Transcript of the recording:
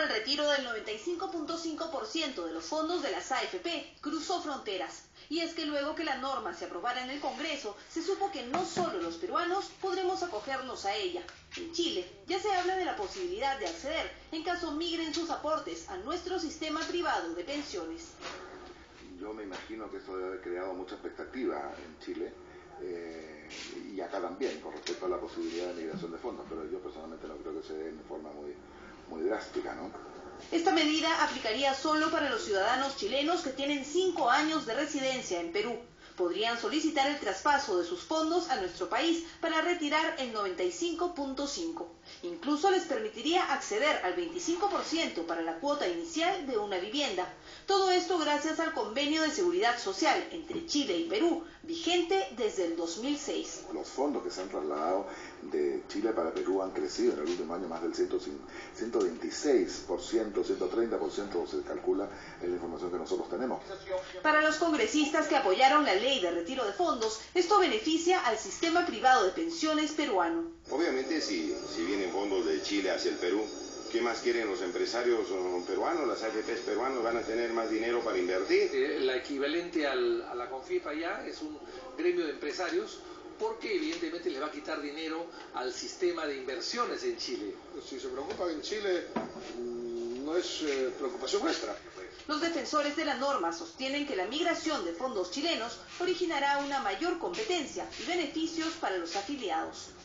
el retiro del 95.5% de los fondos de las AFP cruzó fronteras. Y es que luego que la norma se aprobara en el Congreso, se supo que no solo los peruanos podremos acogernos a ella. En Chile ya se habla de la posibilidad de acceder en caso migren sus aportes a nuestro sistema privado de pensiones. Yo me imagino que esto debe haber creado mucha expectativa en Chile y acá también con respecto a la posibilidad de migración de fondos, pero yo personalmente no creo que se dé de forma muy drástica, ¿no? Esta medida aplicaría solo para los ciudadanos chilenos que tienen 5 años de residencia en Perú. Podrían solicitar el traspaso de sus fondos a nuestro país para retirar el 95.5%. Incluso les permitiría acceder al 25% para la cuota inicial de una vivienda. Todo esto gracias al Convenio de Seguridad Social entre Chile y Perú, vigente desde el 2006. Los fondos que se han trasladado de Chile para Perú han crecido en el último año más del 126%, 130% se calcula en la información que nosotros tenemos. Para los congresistas que apoyaron la ley de retiro de fondos, esto beneficia al sistema privado de pensiones peruano. Obviamente si vienen fondos de Chile hacia el Perú, ¿qué más quieren los empresarios peruanos? Las AFPs peruanos van a tener más dinero para invertir. La equivalente a la CONFIEPA ya es un gremio de empresarios porque evidentemente le va a quitar dinero al sistema de inversiones en Chile. Si se preocupan en Chile, no es preocupación nuestra. Los defensores de la norma sostienen que la migración de fondos chilenos originará una mayor competencia y beneficios para los afiliados.